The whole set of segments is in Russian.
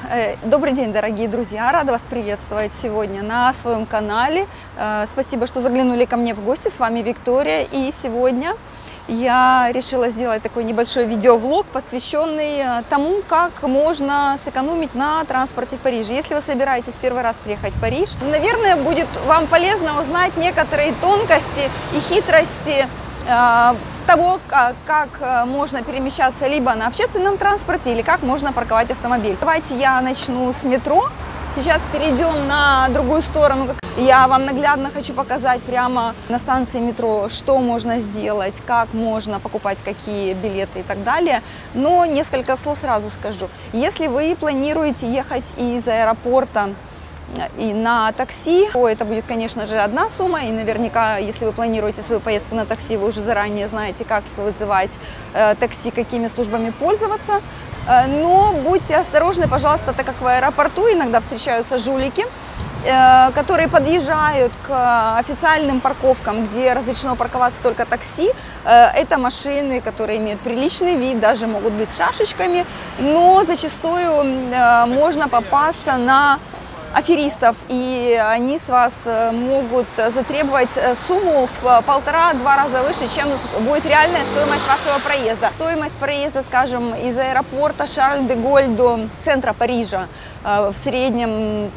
Добрый день, дорогие друзья! Рада вас приветствовать сегодня на своем канале. Спасибо, что заглянули ко мне в гости. С вами Виктория. И сегодня я решила сделать такой небольшой видеовлог, посвященный тому, как можно сэкономить на транспорте в Париже. Если вы собираетесь первый раз приехать в Париж, наверное, будет вам полезно узнать некоторые тонкости и хитрости того, как можно перемещаться либо на общественном транспорте, или как можно парковать автомобиль. Давайте я начну с метро. Сейчас перейдем на другую сторону. Я вам наглядно хочу показать прямо на станции метро, что можно сделать, как можно покупать какие билеты и так далее. Но несколько слов сразу скажу. Если вы планируете ехать из аэропорта и на такси, то это будет, конечно же, одна сумма, и наверняка, если вы планируете свою поездку на такси, вы уже заранее знаете, как вызывать такси, какими службами пользоваться. Но будьте осторожны, пожалуйста, так как в аэропорту иногда встречаются жулики, которые подъезжают к официальным парковкам, где разрешено парковаться только такси. Это машины, которые имеют приличный вид, даже могут быть с шашечками, но зачастую можно попасться на аферистов, и они с вас могут затребовать сумму в 1,5–2 раза выше, чем будет реальная стоимость вашего проезда. Стоимость проезда, скажем, из аэропорта Шарль-де-Голль до центра Парижа в среднем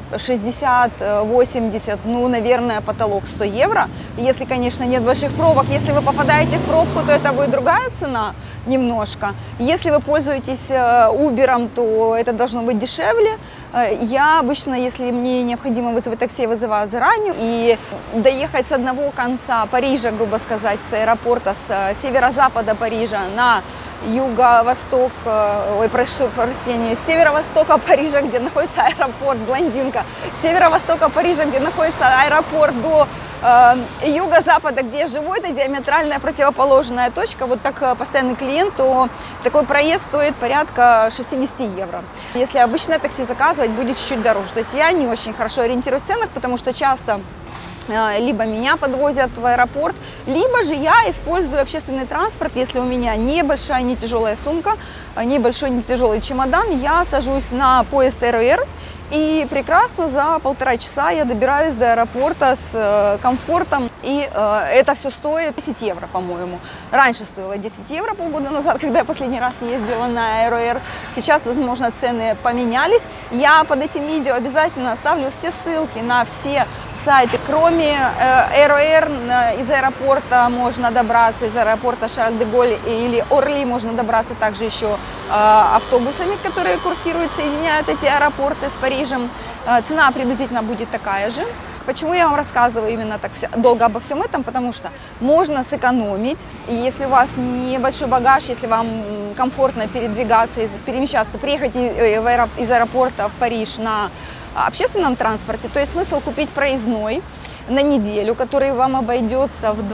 60–80, ну, наверное, потолок 100 евро. Если, конечно, нет больших пробок. Если вы попадаете в пробку, то это будет другая цена немножко. Если вы пользуетесь Uber, то это должно быть дешевле. Я обычно, если мне необходимо вызвать такси, я вызываю заранее. И доехать с одного конца Парижа, грубо сказать, с аэропорта, с северо-запада Парижа на юго-восток, прошу прощения, с северо-востока Парижа, где находится аэропорт, блондинка, с северо-востока Парижа, где находится аэропорт, до юго-запада, где я живу, это диаметральная противоположная точка. Вот как постоянный клиент, то такой проезд стоит порядка 60 евро. Если обычное такси заказывать, будет чуть-чуть дороже. То есть я не очень хорошо ориентируюсь в ценах, потому что часто либо меня подвозят в аэропорт, либо же я использую общественный транспорт. Если у меня небольшая, не тяжелая сумка, небольшой, не тяжелый чемодан, я сажусь на поезд РЭР, и прекрасно за 1,5 часа я добираюсь до аэропорта с комфортом. И это все стоит 10 евро, по-моему. Раньше стоило 10 евро полгода назад, когда я последний раз ездила на РЭР. Сейчас, возможно, цены поменялись. Я под этим видео обязательно оставлю все ссылки на все сайты. Кроме РЭР, из аэропорта можно добраться, из аэропорта Шарль-де-Голль или Орли можно добраться также еще автобусами, которые курсируют, соединяют эти аэропорты с Парижем. Цена приблизительно будет такая же. Почему я вам рассказываю именно так долго обо всем этом? Потому что можно сэкономить, и если у вас небольшой багаж, если вам комфортно передвигаться, перемещаться, приехать из аэропорта в Париж на общественном транспорте, то есть смысл купить проездной на неделю, который вам обойдется в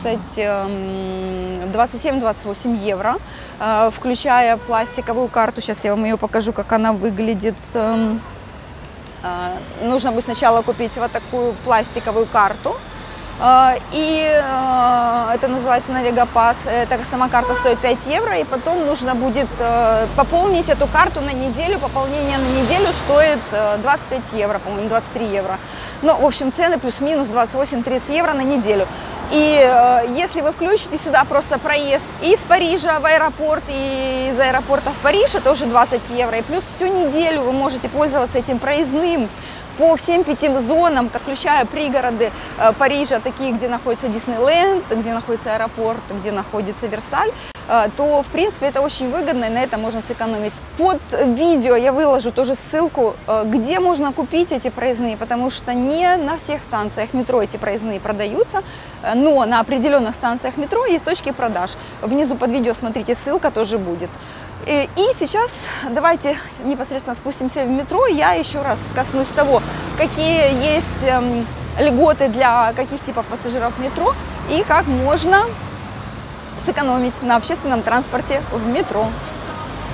27–28 евро, включая пластиковую карту. Сейчас я вам ее покажу, как она выглядит. Нужно будет сначала купить вот такую пластиковую карту, и это называется Навигапас. Эта сама карта стоит 5 евро, и потом нужно будет пополнить эту карту на неделю. Пополнение на неделю стоит 25 евро, по-моему, 23 евро. Ну, в общем, цены плюс-минус 28–30 евро на неделю. И если вы включите сюда просто проезд из Парижа в аэропорт и из аэропорта в Париж, это уже 20 евро. И плюс всю неделю вы можете пользоваться этим проездным по всем 5 зонам, включая пригороды Парижа, такие, где находится Диснейленд, где находится аэропорт, где находится Версаль, то, в принципе, это очень выгодно, и на этом можно сэкономить. Под видео я выложу тоже ссылку, где можно купить эти проездные, потому что не на всех станциях метро эти проездные продаются, но на определенных станциях метро есть точки продаж. Внизу под видео, смотрите, ссылка тоже будет. И сейчас давайте непосредственно спустимся в метро. Я еще раз коснусь того, какие есть льготы для каких типов пассажиров метро и как можно сэкономить на общественном транспорте в метро.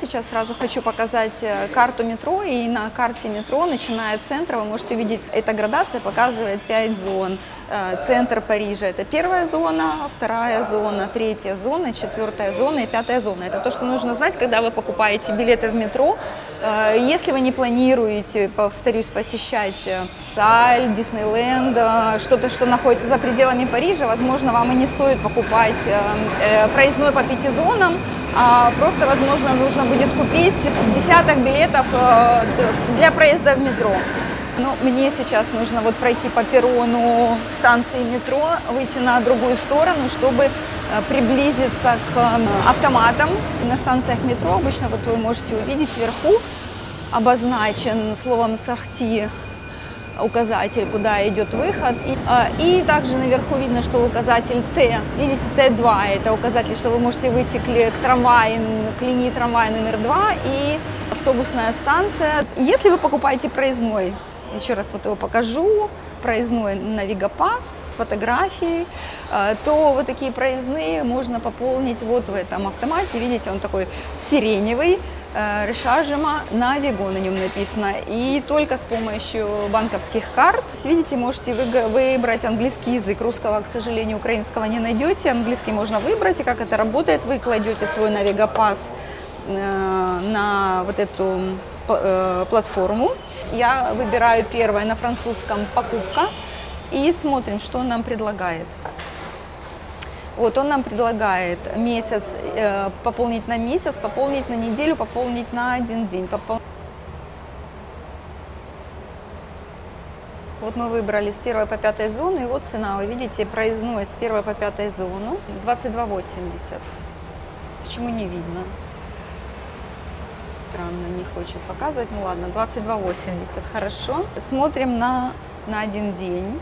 сейчас сразу хочу показать карту метро, и на карте метро, начиная от центра, вы можете увидеть, эта градация показывает 5 зон. Центр Парижа – это первая зона, вторая зона, третья зона, четвертая зона и пятая зона. Это то, что нужно знать, когда вы покупаете билеты в метро. Если вы не планируете, повторюсь, посещать Саль, Диснейленд, что-то, что находится за пределами Парижа, возможно, вам и не стоит покупать проездной по 5 зонам, а просто, возможно, нужно будет купить десяток билетов для проезда в метро. Но мне сейчас нужно вот пройти по перрону станции метро, выйти на другую сторону, чтобы приблизиться к автоматам. На станциях метро обычно вот вы можете увидеть вверху обозначен словом «сорти» указатель, куда идет выход. И также наверху видно, что указатель Т, видите, Т2, это указатель, что вы можете выйти к трамваю, к линии трамвая номер 2 и автобусная станция. Если вы покупаете проездной, еще раз вот его покажу, проездной Навигапас с фотографией, то вот такие проездные можно пополнить вот в этом автомате. Видите, он такой сиреневый, Rechargement Navigo на нем написано, и только с помощью банковских карт. Видите, можете выбрать английский язык, русского, к сожалению, украинского не найдете, английский можно выбрать, и как это работает, вы кладете свой Навигапас на вот эту платформу. Я выбираю первое на французском «Покупка» и смотрим, что он нам предлагает. Вот он нам предлагает месяц, пополнить на месяц, пополнить на неделю, пополнить на 1 день. Вот мы выбрали с 1 по 5 зону, и вот цена, вы видите, проездной с 1 по 5 зону 22,80. Почему не видно? Странно, не хочет показывать. Ну ладно, 22,80, хорошо. Смотрим на 1 день.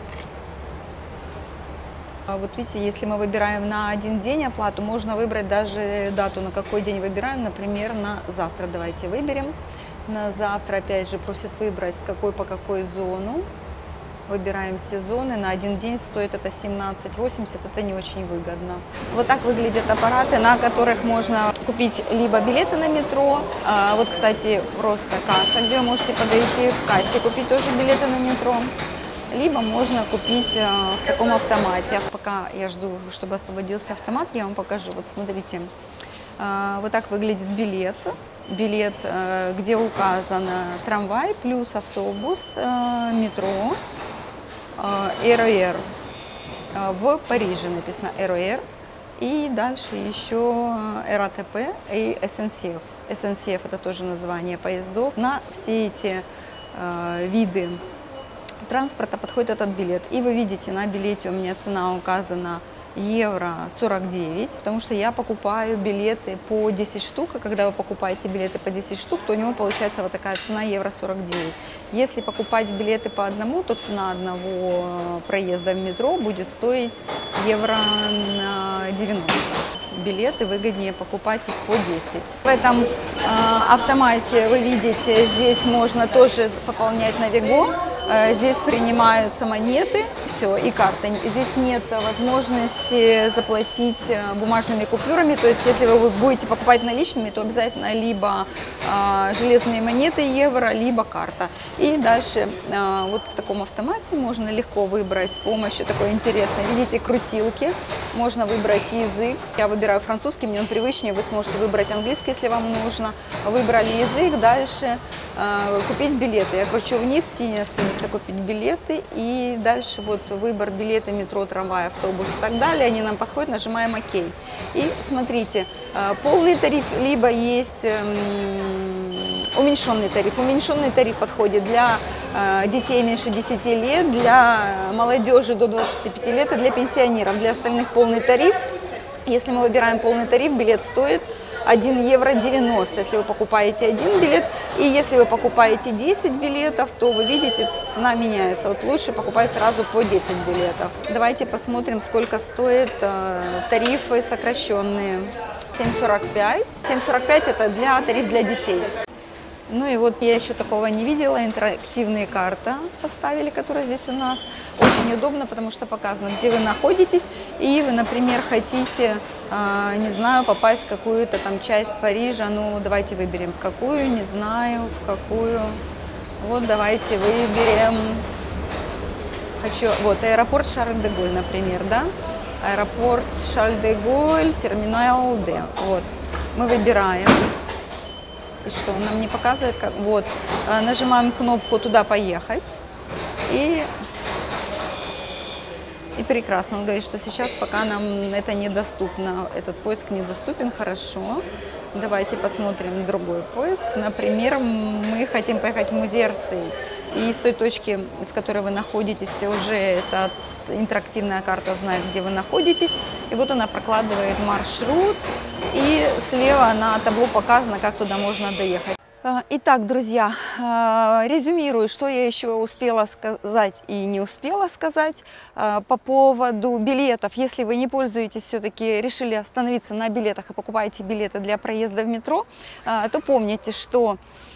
Вот видите, если мы выбираем на 1 день оплату, можно выбрать даже дату, на какой день выбираем, например, на завтра. Давайте выберем. На завтра, опять же, просят выбрать с какой по какой зону. Выбираем сезоны. На 1 день стоит это 17,80, это не очень выгодно. Вот так выглядят аппараты, на которых можно купить либо билеты на метро. Вот, кстати, просто касса, где вы можете подойти в кассе, купить тоже билеты на метро. Либо можно купить в таком автомате. Пока я жду, чтобы освободился автомат, я вам покажу. Вот смотрите, вот так выглядит билет. Билет, где указан трамвай плюс автобус, метро, RER. В Париже написано RER. И дальше еще RATP и SNCF. SNCF это тоже название поездов. На все эти виды транспорта подходит этот билет. И вы видите, на билете у меня цена указана евро 49, потому что я покупаю билеты по 10 штук, а когда вы покупаете билеты по 10 штук, то у него получается вот такая цена евро 49. Если покупать билеты по одному, то цена одного проезда в метро будет стоить евро 90. Билеты выгоднее покупать их по 10. В этом автомате вы видите, здесь можно тоже пополнять Навиго. Здесь принимаются монеты, все, и карты. Здесь нет возможности заплатить бумажными купюрами. То есть, если вы будете покупать наличными, то обязательно либо железные монеты евро, либо карта. И дальше вот в таком автомате можно легко выбрать с помощью такой интересной, видите, крутилки. Можно выбрать язык. Я выбираю французский, мне он привычнее. Вы сможете выбрать английский, если вам нужно. Выбрали язык, дальше купить билеты. Я кручу вниз, синяя становится купить билеты. И дальше вот выбор билеты, метро, трамвай, автобус и так далее. Они нам подходят, нажимаем ОК. И смотрите, полный тариф, либо есть уменьшенный тариф. Уменьшенный тариф подходит для детей меньше 10 лет, для молодежи до 25 лет и для пенсионеров. Для остальных полный тариф. Если мы выбираем полный тариф, билет стоит 1 евро 90, если вы покупаете один билет. И если вы покупаете 10 билетов, то вы видите, цена меняется. Вот лучше покупать сразу по 10 билетов. Давайте посмотрим, сколько стоят тарифы сокращенные. 7,45. 7,45 это тариф для детей. Ну и вот я еще такого не видела, интерактивные карты поставили, которые здесь у нас. Очень удобно, потому что показано, где вы находитесь, и вы, например, хотите, не знаю, попасть в какую-то там часть Парижа, ну давайте выберем в какую, не знаю, в какую. Вот давайте выберем, хочу, вот аэропорт Шарль-де-Голь, например, да? Аэропорт Шарль-де-Голь, терминал Д. Вот, мы выбираем. И что, он нам не показывает, как... Вот, нажимаем кнопку «Туда поехать». И прекрасно. Он говорит, что сейчас пока нам это недоступно. Этот поиск недоступен. Хорошо. Давайте посмотрим другой поиск. Например, мы хотим поехать в музей Орсей. И с той точки, в которой вы находитесь, уже эта интерактивная карта знает, где вы находитесь. И вот она прокладывает маршрут. И слева на табло показано, как туда можно доехать. Итак, друзья, резюмирую, что я еще успела сказать и не успела сказать по поводу билетов. Если вы не пользуетесь, все-таки решили остановиться на билетах и покупаете билеты для проезда в метро, то помните, что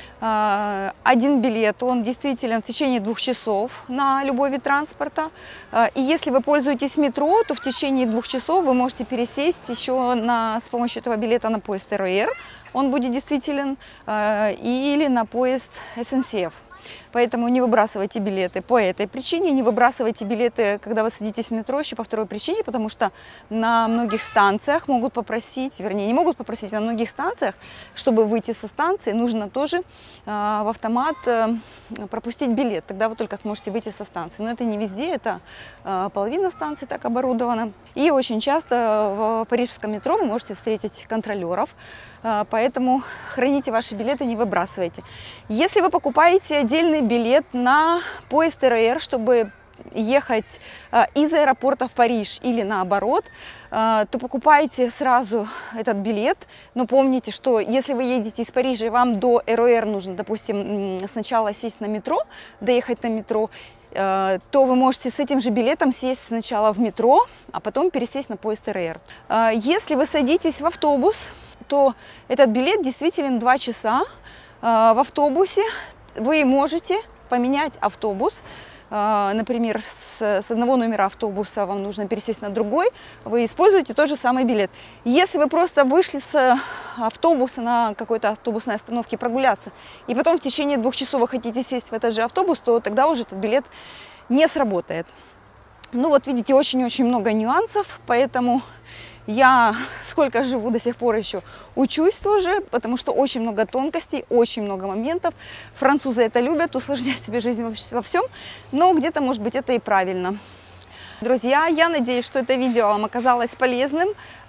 один билет, он действителен в течение 2 часов на любой вид транспорта. И если вы пользуетесь метро, то в течение 2 часов вы можете пересесть еще с помощью этого билета на поезд РОР. Он будет действителен, или на поезд SNCF. Поэтому не выбрасывайте билеты по этой причине, не выбрасывайте билеты, когда вы садитесь в метро, еще по второй причине, потому что на многих станциях могут попросить, вернее, не могут попросить, на многих станциях, чтобы выйти со станции, нужно тоже в автомат пропустить билет, тогда вы только сможете выйти со станции. Но это не везде, это половина станций так оборудована. И очень часто в парижском метро вы можете встретить контролеров, поэтому храните ваши билеты, не выбрасывайте. Если вы покупаете отдельный билет на поезд РОР, чтобы ехать из аэропорта в Париж или наоборот, то покупайте сразу этот билет. Но помните, что если вы едете из Парижа и вам до РОР нужно, допустим, сначала сесть на метро, доехать на метро, то вы можете с этим же билетом сесть сначала в метро, а потом пересесть на поезд РОР. Если вы садитесь в автобус, то этот билет действительно 2 часа в автобусе. Вы можете поменять автобус, например, с одного номера автобуса вам нужно пересесть на другой, вы используете тот же самый билет. Если вы просто вышли с автобуса на какой-то автобусной остановке прогуляться, и потом в течение 2 часов вы хотите сесть в этот же автобус, то тогда уже этот билет не сработает. Ну вот видите, очень-очень много нюансов, поэтому я сколько живу до сих пор еще учусь тоже, потому что очень много тонкостей, очень много моментов. Французы это любят, усложнять себе жизнь во всем, но где-то, может быть, это и правильно. Друзья, я надеюсь, что это видео вам оказалось полезным.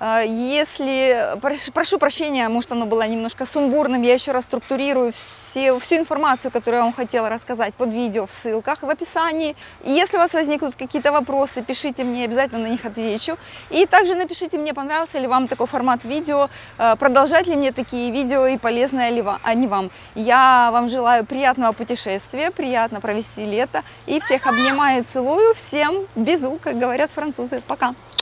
Если, прошу прощения, может оно было немножко сумбурным, я еще раз структурирую всю информацию, которую я вам хотела рассказать под видео в ссылках в описании. И если у вас возникнут какие-то вопросы, пишите мне, обязательно на них отвечу. И также напишите мне, понравился ли вам такой формат видео, продолжать ли мне такие видео и полезные ли они вам. Я вам желаю приятного путешествия, приятно провести лето и всех обнимаю и целую. Всем безу, как говорят французы. Пока!